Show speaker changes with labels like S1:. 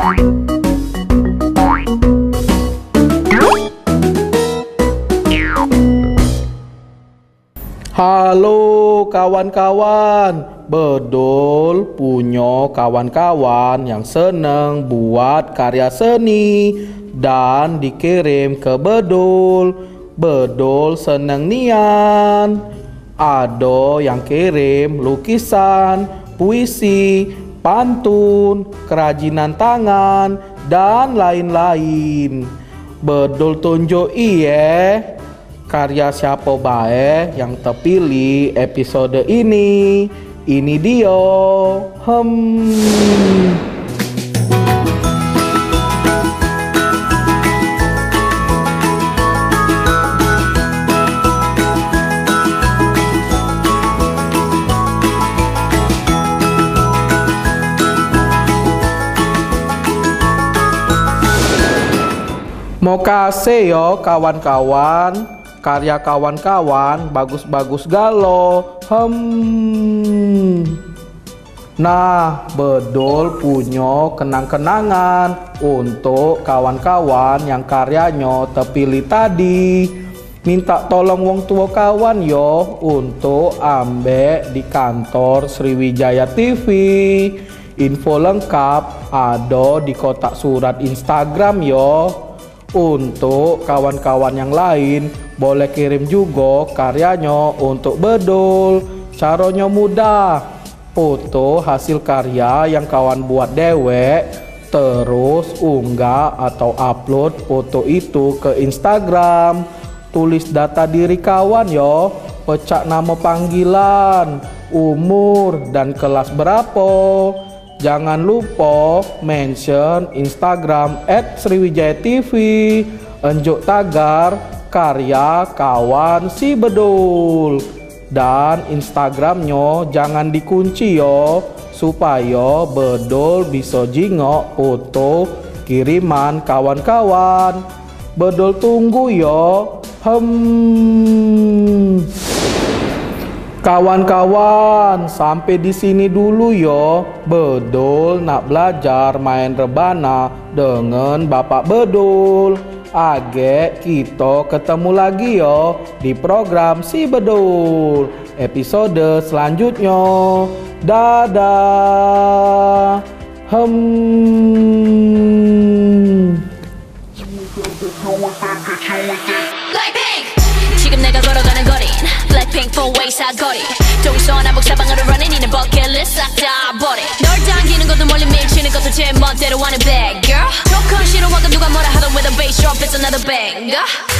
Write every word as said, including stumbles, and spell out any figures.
S1: Halo kawan-kawan, bedol punya kawan-kawan yang seneng buat karya seni dan dikirim ke bedol. Bedol seneng nian. Ada yang kirim lukisan, puisi, pantun, kerajinan tangan, dan lain-lain. Bedol tunjuk iye karya siapa bae yang terpilih episode ini. Ini dia. Hmm. Mau kasih yo kawan-kawan. Karya kawan-kawan bagus-bagus galo. Hmm. Nah, bedol punya kenang-kenangan untuk kawan-kawan yang karyanya terpilih tadi. Minta tolong wong tua kawan yo untuk ambek di kantor Sriwijaya T V. Info lengkap ada di kotak surat Instagram yo. Untuk kawan-kawan yang lain boleh kirim juga karyanya untuk bedol. Caranya mudah. Foto hasil karya yang kawan buat dewek, terus unggah atau upload foto itu ke Instagram. Tulis data diri kawan yo, pecak nama panggilan, umur, dan kelas berapa. Jangan lupa mention Instagram at Sriwijaya T V. Enjuk tagar karya kawan si bedol. Dan Instagramnya jangan dikunci yo, supaya bedol bisa jingok foto kiriman kawan-kawan. Bedol tunggu yo. Hmm. Kawan-kawan, sampai di sini dulu yo. Bedol nak belajar main rebana dengan Bapak Bedol. Agek kita ketemu lagi yo di program Si Bedol episode selanjutnya. Dadah. Hmm.
S2: 지금 내가 걸어가는 거린 Blackpink four-way 사거리 동서남북 사방으로 running in a bucket list 싹 다 버려 널 당기는 것도 멀리 밀치는 것도 제 멋대로 하는 bad girl 조금 싫어하고 누가 뭐라 하던 with a bass drop it's another banger